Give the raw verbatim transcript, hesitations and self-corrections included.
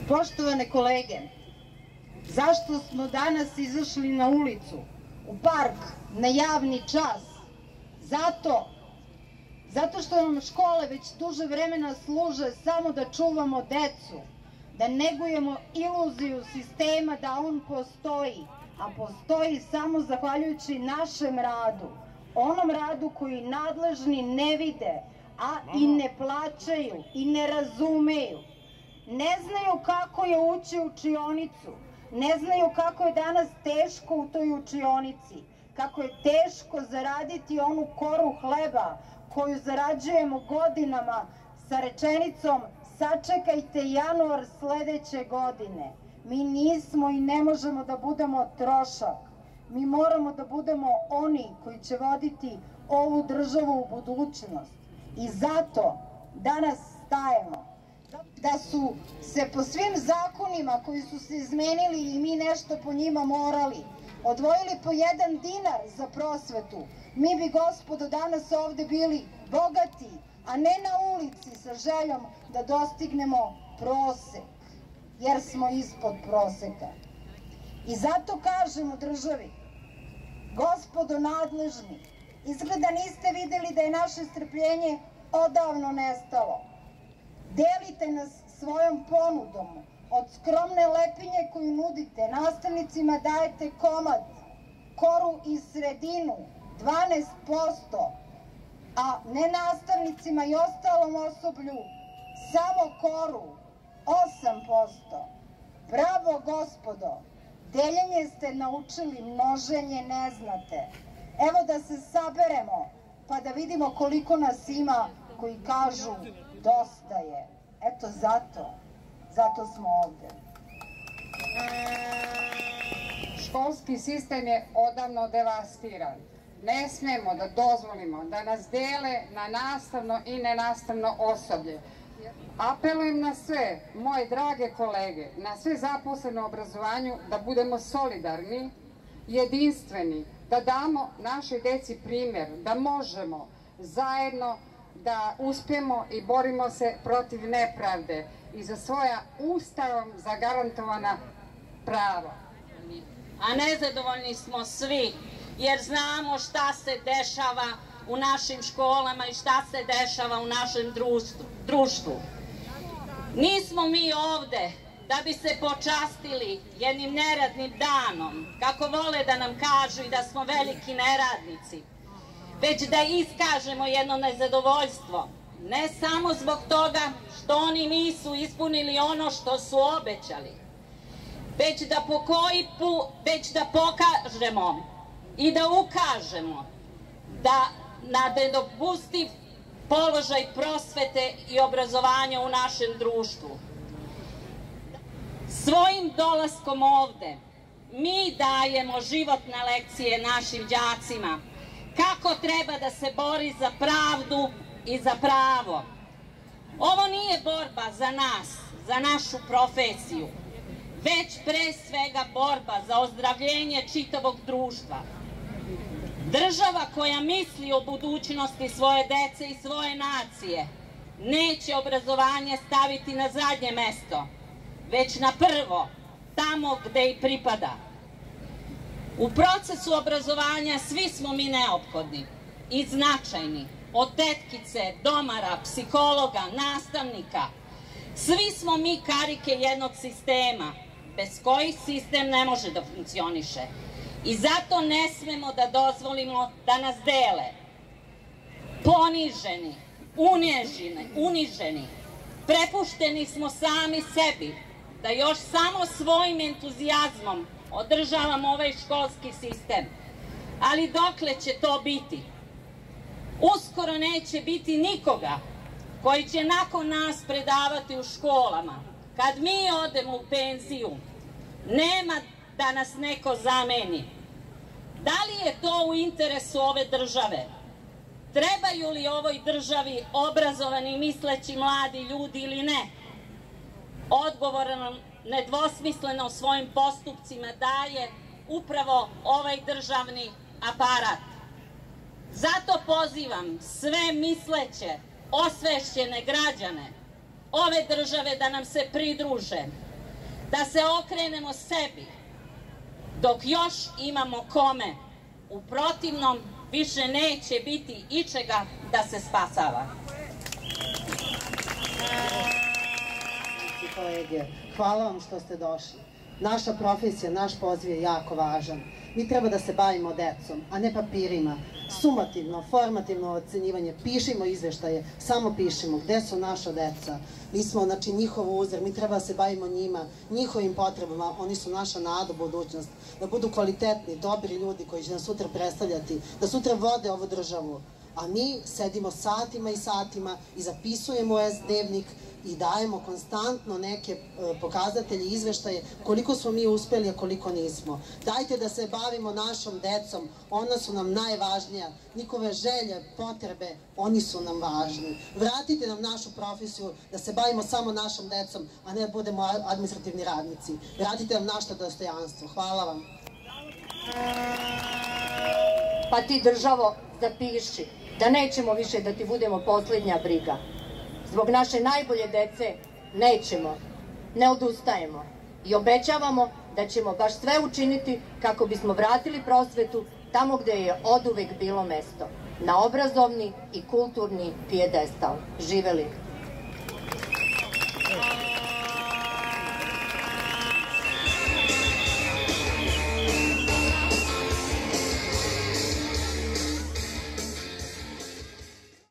Poštovane kolege, zašto smo danas izašli na ulicu, u park, na javni čas? Zato, zato što nam škole već duže vremena služe samo da čuvamo decu, da negujemo iluziju sistema da on postoji, a postoji samo zahvaljujući našem radu, onom radu koji nadležni ne vide, a i ne plaćaju i ne razumeju. Ne znaju kako je ući u učionicu, ne znaju kako je danas teško u toj učionici, kako je teško zaraditi onu koru hleba koju zarađujemo godinama sa rečenicom sačekajte januar sledeće godine. Mi nismo i ne možemo da budemo trošak. Mi moramo da budemo oni koji će voditi ovu državu u budućnost. I zato danas stajemo. Da su se po svim zakonima koji su se izmenili i mi nešto po njima morali, odvojili po jedan dinar za prosvetu, mi bi, gospodo, danas ovde bili bogati, a ne na ulici sa željom da dostignemo prosek, jer smo ispod proseka. I zato kažemo državi, gospodo nadležni, izgleda niste videli da je naše strpljenje odavno nestalo. Delite nas svojom ponudom, od skromne lepinje koju nudite, nastavnicima dajete komad, koru i sredinu, dvanaest posto, a ne nastavnicima i ostalom osoblju samo koru, osam posto. Bravo, gospodo, deljenje ste naučili, množenje ne znate. Evo da se saberemo, pa da vidimo koliko nas ima koji kažu dosta je. Eto zato, zato smo ovde. Školski sistem je odavno devastiran. Ne smemo da dozvolimo da nas dele na nastavno i nenastavno osoblje. Apelujem na sve, moje drage kolege, na sve zaposlene u obrazovanju da budemo solidarni, jedinstveni, da damo našoj deci primjer, da možemo zajedno da uspijemo i borimo se protiv nepravde i za svoja ustavom zagarantovana prava. A nezadovoljni smo svi, jer znamo šta se dešava u našim školama i šta se dešava u našem društvu. Nismo mi ovde da bi se počastili jednim neradnim danom, kako vole da nam kažu i da smo veliki neradnici, već da iskažemo jedno nezadovoljstvo, ne samo zbog toga što oni nisu ispunili ono što su obećali, već da po koji put, već da pokažemo i da ukažemo da na nedopustiv položaj prosvete i obrazovanja u našem društvu. Svojim dolaskom ovde mi dajemo životne lekcije našim đacima kako treba da se bori za pravdu i za pravo. Ovo nije borba za nas, za našu profesiju, već pre svega borba za ozdravljenje čitavog društva. Država koja misli o budućnosti svoje dece i svoje nacije neće obrazovanje staviti na zadnje mesto, već na prvo, tamo gde i pripada. U procesu obrazovanja svi smo mi neophodni i značajni, od tetkice, domara, psihologa, nastavnika. Svi smo mi karike jednog sistema, bez kojih sistem ne može da funkcioniše. I zato ne smemo da dozvolimo da nas dele. Poniženi, uniženi, uniženi, prepušteni smo sami sebi, da još samo svojim entuzijazmom održavamo ovaj školski sistem. Ali dokle će to biti? Uskoro neće biti nikoga koji će nakon nas predavati u školama. Kad mi odemo u penziju, nema da nas neko zameni. Da li je to u interesu ove države? Trebaju li ovoj državi obrazovani, misleći mladi ljudi ili ne? Odgovor nam nedvosmisleno svojim postupcima daje upravo ovaj državni aparat. Zato pozivam sve misleće, osvešćene građane ove države da nam se pridruže, da se okrenemo sebi, dok još imamo kome. U protivnom više neće biti ičega da se spasava. Kolege, hvala vam što ste došli. Naša profesija, naš poziv je jako važan. Mi treba da se bavimo decom, a ne papirima. Sumativno, formativno ocenjivanje, pišimo izveštaje, samo pišemo gde su naša deca. Mi smo, znači, njihov uzor, mi treba da se bavimo njima, njihovim potrebama, oni su naša nada u budućnost, da budu kvalitetni, dobri ljudi koji će nas sutra predstavljati, da sutra vode ovu državu. A mi sedimo satima i satima i zapisujemo S dnevnik i dajemo konstantno neke pokazatelje, izveštaje, koliko smo mi uspeli, a koliko nismo. Dajte da se bavimo našom decom, ona su nam najvažnija, njihove želje, potrebe, oni su nam važni. Vratite nam našu profesiju, da se bavimo samo našom decom, a ne budemo administrativni radnici. Vratite nam naše dostojanstvo. Hvala vam. Pa ti, državo, zapiši da nećemo više da ti budemo poslednja briga. Zbog naše najbolje dece nećemo, ne odustajemo i obećavamo da ćemo baš sve učiniti kako bismo vratili prosvetu tamo gde je oduvek bilo mesto, na obrazovni i kulturni pijedestal. Živeli!